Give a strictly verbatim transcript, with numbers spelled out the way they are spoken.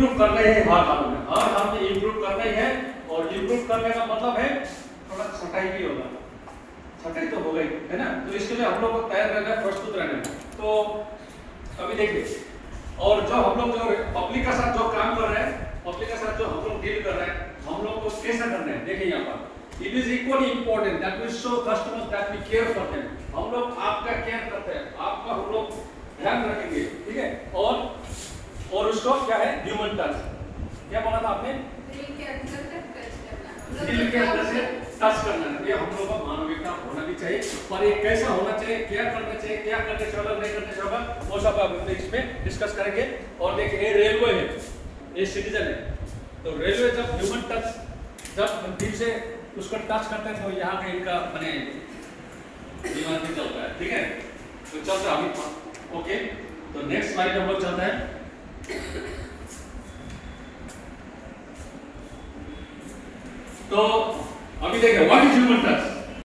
Improve करना ही है हर हाल में, हर हाल में इम्प्रूव करना ही है। और इम्प्रूव करने का मतलब है थोड़ा छटाई भी होगा, छटाई तो हो गई है ना। तो इसके लिए हम लोग को तैयार रहना है, प्रस्तुत रहना है। तो अभी देखिए, और जो हम लोग जो पब्लिक के साथ जो काम कर रहे हैं, पब्लिक के साथ जो हम लोग डील कर रहे हैं, हम लोग को कैसा करना है देखिए यहाँ पर। It is equally important that we show customers that we care for them. हम लोग आपका केयर करते हैं, आपका हम लोग ध्यान रखेंगे, ठीक है। और और उसको क्या है, ह्यूमन टच। क्या बोला था आपने? दिल के अंदर से टच करना, दिल के अंदर से टच करना, ये हम लोग का मानविकता होना भी चाहिए। पर ये कैसा होना चाहिए, क्या करना चाहिए, क्या करने से होगा, नहीं करने से होगा, वो सब आप इसमें डिस्कस करेंगे। और देखिए ये रेलवे है, ये सिटीजन है, तो रेलवे जब ह्यूमन टच, जब दिल से उसको टच करते हैं तो यहाँ पे इनका बने दिमाग भी चलता है, ठीक है। तो चलता है अभी, ओके। तो नेक्स्ट स्लाइड हम लोग चलते हैं। तो अभी देखिए व्हाट इज ह्यूमन टच।